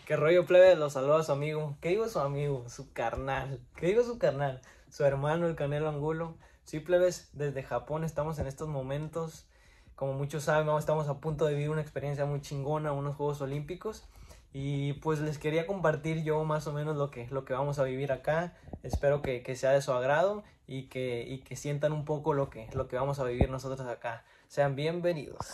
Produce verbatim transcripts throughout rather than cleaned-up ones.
¿Qué rollo, plebe? Los saluda su amigo. ¿Qué digo su amigo? Su carnal. ¿Qué digo su carnal? Su hermano, el Canelo Angulo. Sí, plebes, desde Japón estamos en estos momentos. Como muchos saben, estamos a punto de vivir una experiencia muy chingona, unos Juegos Olímpicos. Y pues les quería compartir yo más o menos lo que, lo que vamos a vivir acá. Espero que, que sea de su agrado y que, y que sientan un poco lo que, lo que vamos a vivir nosotros acá. Sean bienvenidos.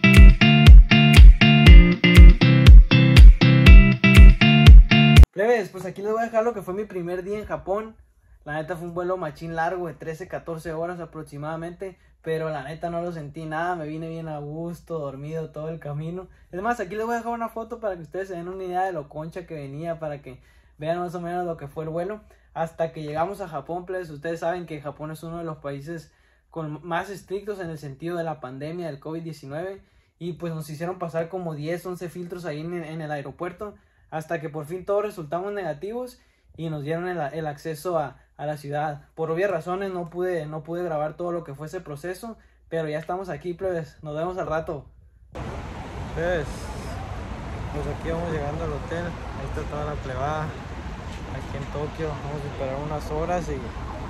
Plebes, pues aquí les voy a dejar lo que fue mi primer día en Japón. La neta fue un vuelo machín largo de trece, catorce horas aproximadamente, pero la neta no lo sentí nada, me vine bien a gusto, dormido todo el camino. Es más, aquí les voy a dejar una foto para que ustedes se den una idea de lo concha que venía, para que vean más o menos lo que fue el vuelo. Hasta que llegamos a Japón, plebes, ustedes saben que Japón es uno de los países con más estrictos en el sentido de la pandemia del COVID diecinueve, y pues nos hicieron pasar como diez, once filtros ahí en, en el aeropuerto, hasta que por fin todos resultamos negativos y nos dieron el, el acceso a, a la ciudad. Por obvias razones no pude, no pude grabar todo lo que fue ese proceso, pero ya estamos aquí, plebes. Nos vemos al rato. Plebes, pues aquí vamos llegando al hotel. Ahí está toda la plebada aquí en Tokio. Vamos a esperar unas horas y,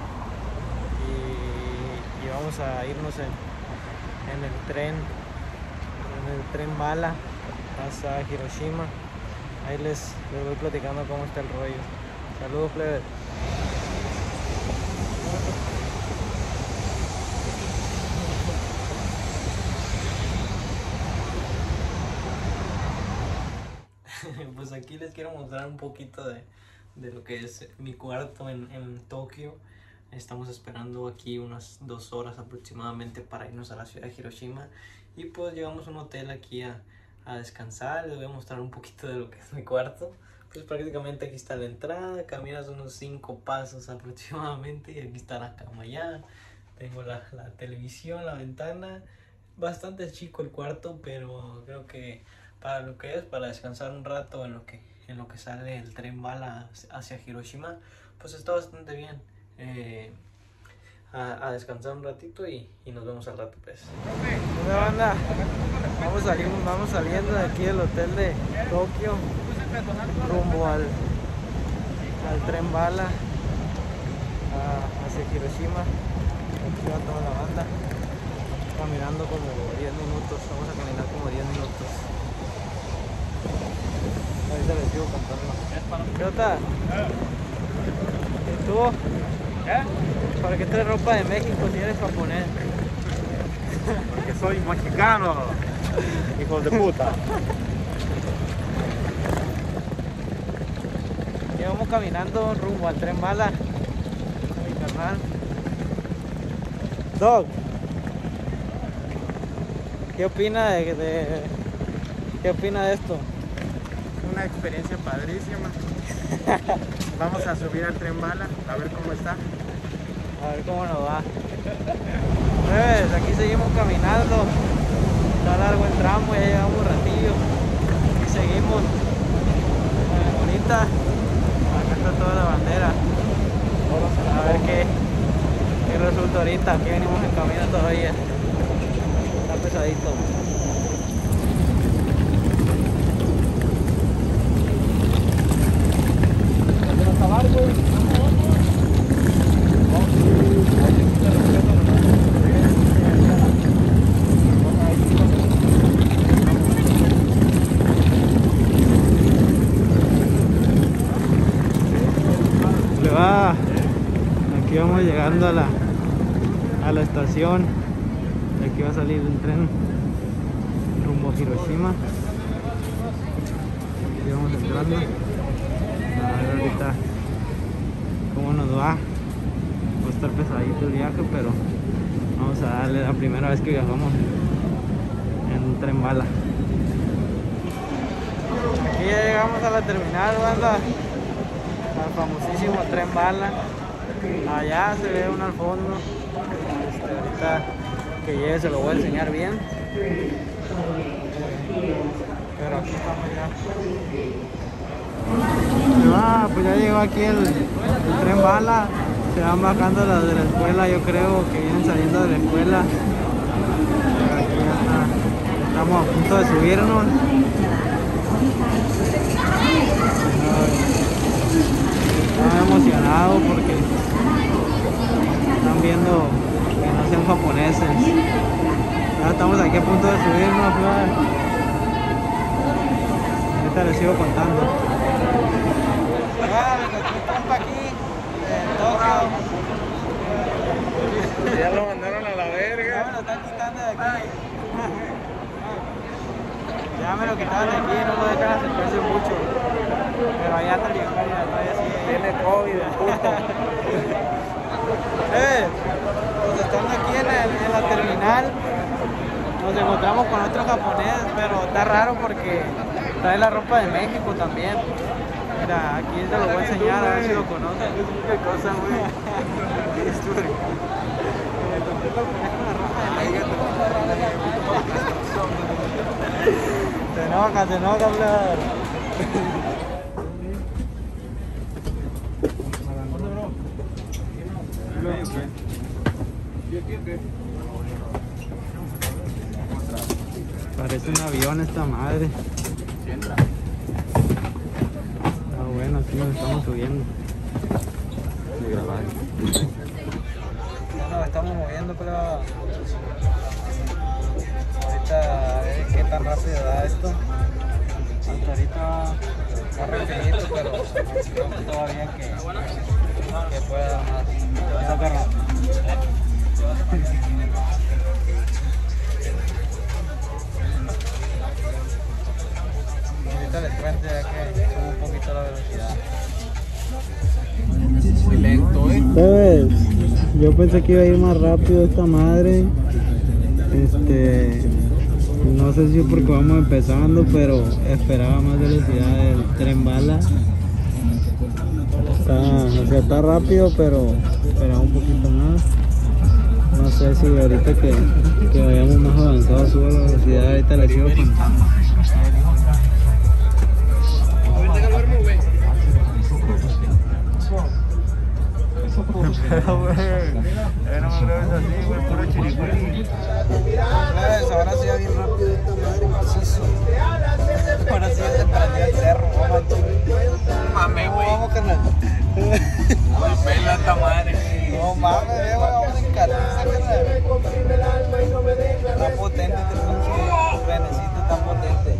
y, y vamos a irnos en, en el tren, en el tren bala hasta Hiroshima. Ahí les, les voy platicando cómo está el rollo. Saludos, plebes. Pues aquí les quiero mostrar un poquito de, de lo que es mi cuarto en, en Tokio. Estamos esperando aquí unas dos horas aproximadamente para irnos a la ciudad de Hiroshima. Y pues llegamos a un hotel aquí a, a descansar. Les voy a mostrar un poquito de lo que es mi cuarto. Pues prácticamente aquí está la entrada, caminas unos cinco pasos aproximadamente y aquí está la cama ya. Tengo la, la televisión, la ventana. Bastante chico el cuarto, pero creo que para lo que es, para descansar un rato en lo que, en lo que sale el tren bala hacia Hiroshima, pues está bastante bien. Eh, a, a descansar un ratito y, y nos vemos al rato, pues. ¿Qué banda? Vamos saliendo, vamos saliendo de aquí del hotel de Tokio rumbo al, al tren bala a, hacia Hiroshima. Aquí va toda la banda caminando como diez minutos. Vamos a caminar como diez minutos. Ahorita les sigo contando. ¿Qué onda? ¿Y tú? ¿Qué? ¿Para qué traes ropa de México si eres japonés? Porque soy mexicano, hijos de puta. Vamos caminando rumbo al tren bala. Mi carnal Dog, ¿qué opina de, de qué opina de esto? Una experiencia padrísima. Vamos a subir al tren bala a ver cómo está. A ver cómo nos va. Pues aquí seguimos caminando. Está largo el tramo, ya llevamos un ratillo. Y seguimos. Bonita. Acá está toda la bandera. A ver qué, qué resulta ahorita. Aquí venimos en camino todavía. Está pesadito. Aquí vamos llegando a la, a la estación. De aquí va a salir el tren rumbo a Hiroshima. Aquí vamos entrando. A ver ahorita cómo nos va. Va a estar pesadito el viaje, pero vamos a darle la primera vez que viajamos en un tren bala. Aquí ya llegamos a la terminal, banda. Al famosísimo tren bala. Allá se ve uno al fondo. Este, ahorita que llegue se lo voy a enseñar bien. Pero aquí estamos ya. Ah, pues ya llegó aquí el, el tren bala. Se van bajando las de la escuela, yo creo que vienen saliendo de la escuela. Aquí ya está. Estamos a punto de subirnos. estamos aquí a punto de subirnos, Flor. Ahorita les sigo contando. Ah, nuestro compa aquí, en Tokio. Ya lo mandaron a la verga. Ya me lo están quitando de aquí. Ya me lo quitaron de aquí, no lo dejan acercarse mucho. Pero allá está el vicario, todavía sigue. Tiene COVID, el puto. Eh, pues estamos aquí en, el, en la terminal. Nos encontramos con otro japonés, pero está raro porque trae la ropa de México también. Mira, aquí te lo voy a enseñar, a ver si lo conocen. ¿Qué cosa, güey? ¿Qué historia? Me encontré con la ropa de México. Se enoja, se enoja, hablar. Parece un avión esta madre. Ah, bueno, aquí nos estamos subiendo. Nos estamos moviendo, pero ahorita a ver qué tan rápido da esto. Hasta ahorita está rapidito, pero creo que todavía que, que pueda dar más. Vamos a agarrar. Ahorita les cuento ya que subo un poquito la velocidad. Muy lento, ¿eh? ¿Sabes? Yo pensé que iba a ir más rápido esta madre. Este... No sé si es porque vamos empezando, pero esperaba más velocidad del tren bala. Está, o sea, está rápido, pero esperaba un poquito más. No sé si ahorita que, que vayamos más avanzados sube la velocidad, ahorita le sigo contando. Pero, güey, no me ves así, güey, puro chiricuí. Ahora sí va bien rápido esta madre, macizo. Ahora sí ya se prendió el cerro, vamos a Mame, güey. Vamos, carnal. Pela esta madre. No mames, güey, vamos en caliza, carnal. Está potente este pinche venecito, está potente.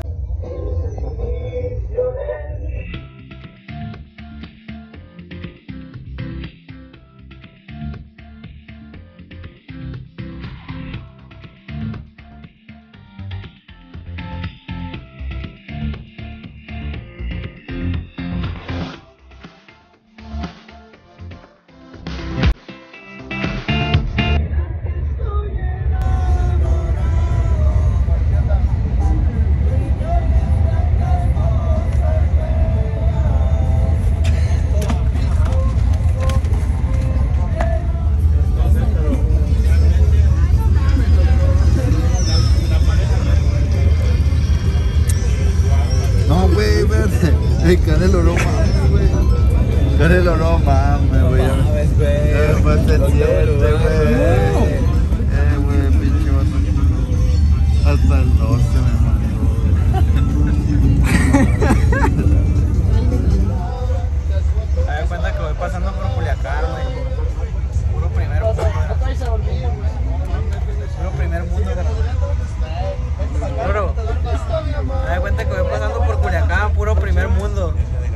Canelo no mames, güey. Canelo no mames, güey. Ya me pasa el siete, güey. Eh, güey, pinche vato. Hasta el doce me mandó. Me doy cuenta que voy pasando por Culiacán, güey. Puro primer mundo. Puro primer mundo, Puro. Me doy cuenta que voy pasando por Culiacán, puro primer mundo.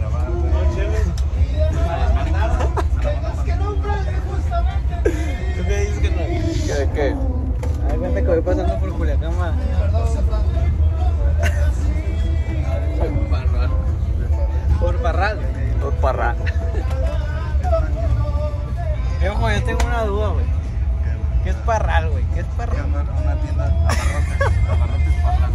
¿Tú qué dices, que no? ¿Qué de qué? Me doy cuenta que voy pasando por Culiacán, ma. Por Parral. Por Parral. Eh, ojo, yo tengo una duda, güey. ¿Qué es Parral, güey? ¿Qué es Parral? Una tienda abarrotes. Abarrotes Parral.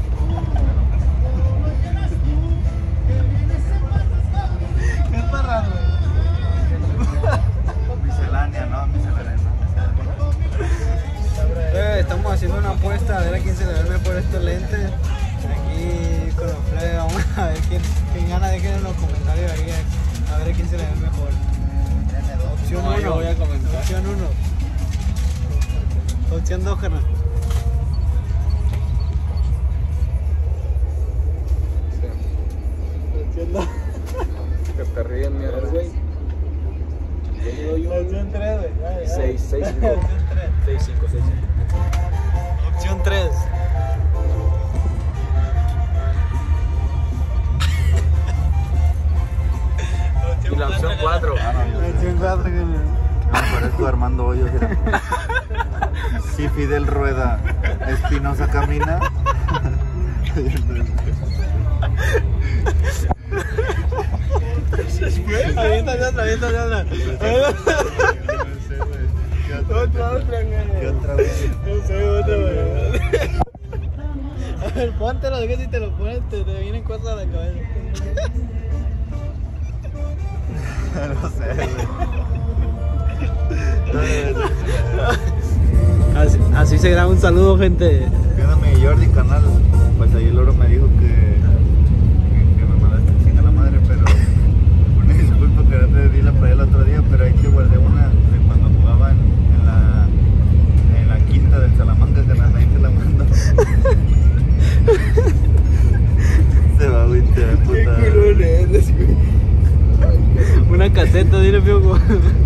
¿Qué es Parral, güey? Miscelánea, ¿no? Miscelánea. Eh, estamos haciendo una apuesta a ver a quién se le ve mejor estos lentes. Aquí con los plebes, vamos a ver quién, quién gana. Dejen en los comentarios ahí a ver a quién se le ve mejor. Opción uno. Yo voy a comentar. Opción uno. Opción dos, carnal. Opción dos. Que te ríen, mierda, güey. Opción tres, güey. seis, seis, cinco. Opción tres. seis, cinco, seis, cinco. Opción opción tres. Y la opción cuatro. Ah, no, yo La sé. opción cuatro que... Me parezco Armando Hoyos. Mira. Si Fidel rueda, Espinosa camina. Aviéntate otra, aviéntate otra. Otra, otra, güey. ¿Qué otra vez? No sé, otra, güey. A ver, póntelo, que si te lo pones te, te vienen cosas a la cabeza. No sé, güey. Así, así se graba un saludo, gente. Fíjame, Jordi Canal, pues ahí el oro me dijo que, que, que me mandaste a chingar la madre, pero una disculpa que no te di la playa el otro día, pero ahí te guardé una de cuando jugaba en, en la en la quinta del Salamanca, que ahí te la mando. Se va a agüitear, puta. Una caseta, dile, Piojo.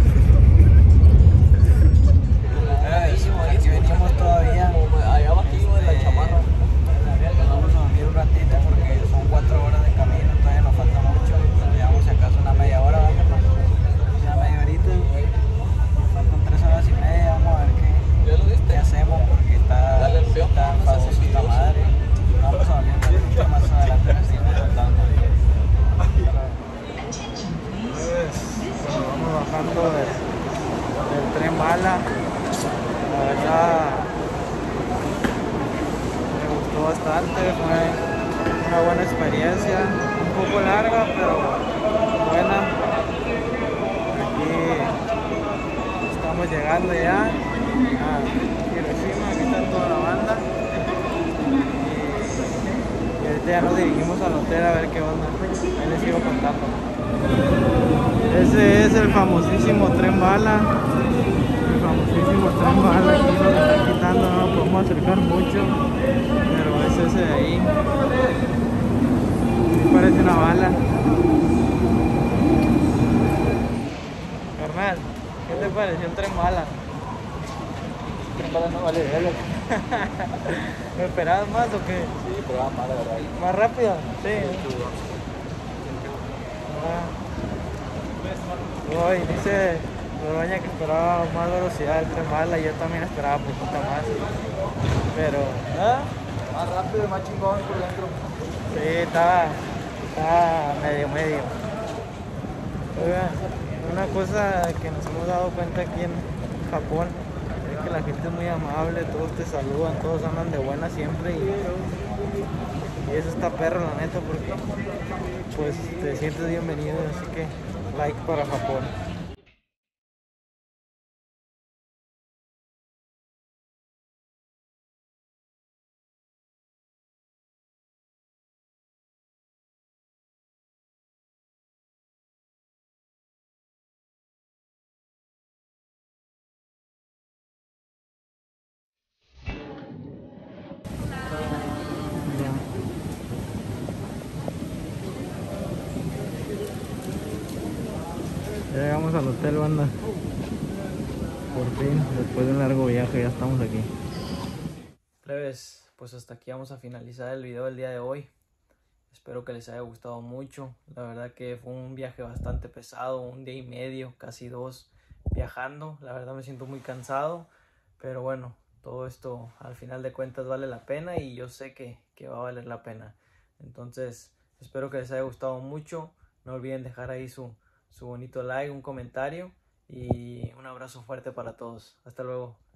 Aquí venimos todavía allá abajo de la chamarra. Vamos a dormir un ratito porque son cuatro horas de camino, todavía nos falta mucho. Llevamos si acaso una media hora, vamos, una media horita. Nos faltan tres horas y media, vamos a ver qué, qué hacemos porque está, está famoso esta madre. Vamos a dormir un ratito más adelante, así nos contando. Vamos bajando del, del tren bala. La verdad me gustó bastante, fue una buena experiencia, un poco larga pero buena. Aquí estamos llegando ya a Hiroshima, aquí está toda la banda y, y ahorita ya nos dirigimos al hotel a ver qué onda, ahí les sigo contando. Ese es el famosísimo tren bala. El famosísimo tren bala. Aquí nos lo están quitando, no nos podemos acercar mucho. Pero es ese de ahí. Me parece una bala. Carnal, ¿qué te pareció el tren bala? El tren bala no vale verga. ¿Me esperabas más o qué? Sí, pero va mal, la verdad. ¿Más rápido? Sí. Ah. Hoy dice Rodoña que esperaba más velocidad del tren bala y yo también esperaba poquito más. Pero, ¿ah? Más rápido y más chingón por dentro. Sí, estaba, estaba medio medio. Oigan, una cosa que nos hemos dado cuenta aquí en Japón es que la gente es muy amable, todos te saludan, todos andan de buena siempre y, y eso está perro la neta porque pues te sientes bienvenido, así que like para Japón. Ya llegamos al hotel, banda. Por fin, después de un largo viaje, ya estamos aquí. Plebes, pues hasta aquí vamos a finalizar el video del día de hoy. Espero que les haya gustado mucho. La verdad que fue un viaje bastante pesado, un día y medio, casi dos, viajando. La verdad me siento muy cansado, pero bueno, todo esto al final de cuentas vale la pena y yo sé que, que va a valer la pena. Entonces, espero que les haya gustado mucho. No olviden dejar ahí su... su bonito like, un comentario y un abrazo fuerte para todos. Hasta luego.